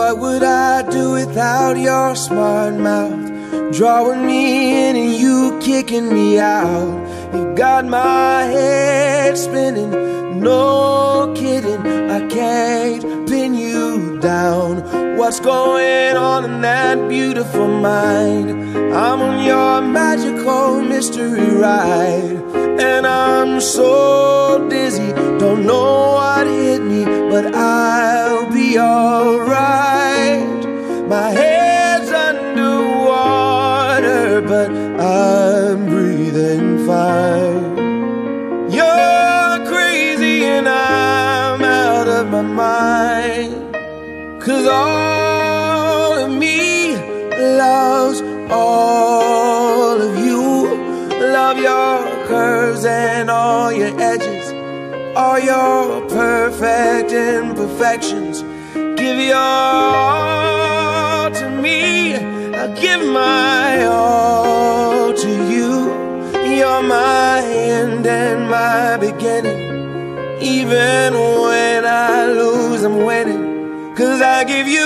What would I do without your smart mouth? Drawing me in and you kicking me out. You got my head spinning, no kidding, I can't pin you down. What's going on in that beautiful mind? I'm on your magical mystery ride, and I'm so dizzy, don't know what hit me, but I'll be alright. My head's underwater, but I'm breathing fine. You're crazy and I'm out of my mind, 'cause all of me loves all of you. Love your curves and all your edges, all your perfect imperfections. Give your all to me, I'll give my all to you. You're my end and my beginning. Even when I lose, I'm winning, 'cause I give you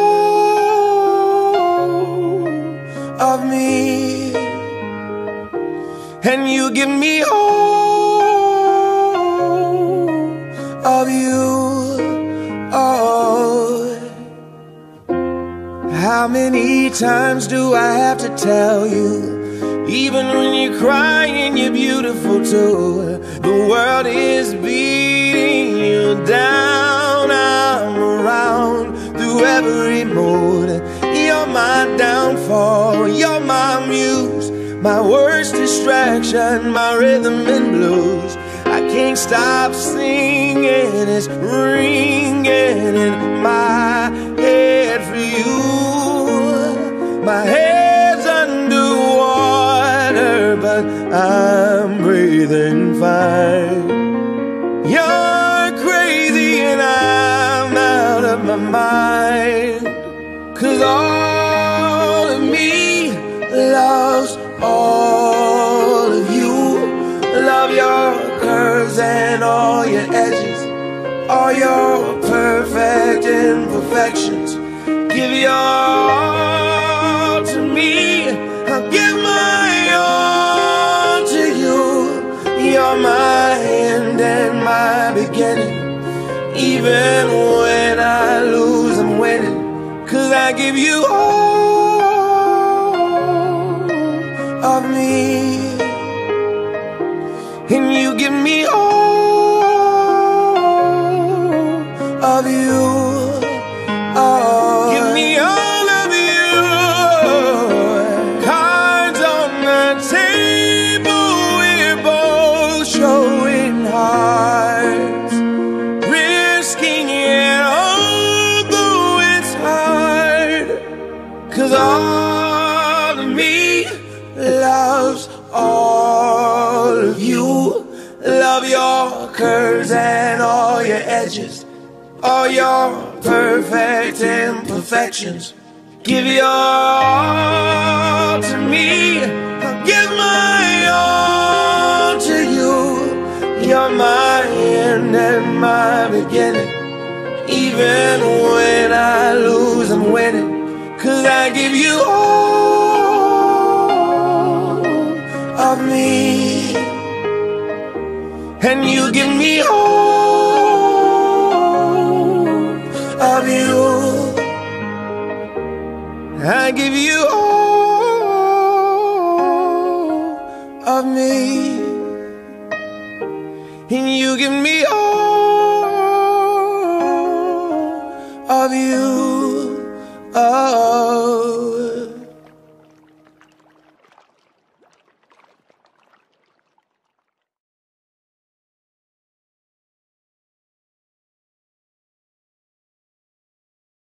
all of me, and you give me all of you. Oh, how many times do I have to tell you? Even when you're crying, you're beautiful too. The world is beating you down. I'm around through every mood. You're my downfall, you're my muse, my worst distraction, my rhythm and blues. I can't stop singing, it's ringing in my head for you. My head's underwater, but I'm breathing fine. You're crazy and I'm out of my mind, 'cause all of me loves all of you. Love your curves and all your edges, all your perfect imperfections. Give your all to me, I'll give my all to you. You're my end and my beginning. Even when I lose, I'm winning, 'cause I give you all of me, and you give me all of you. Oh, give me all of you. Cards on the table, we're both showing hearts, risking it although it's hard, 'cause all of me loves all of you. Love your curves and all your edges, all your perfect imperfections. Give your all to me, I'll give my all to you. You're my end and my beginning. Even when I lose, I'm winning, 'cause I give you all of me, and you give me all of you. I give you all of me, and you give me all of you. Oh.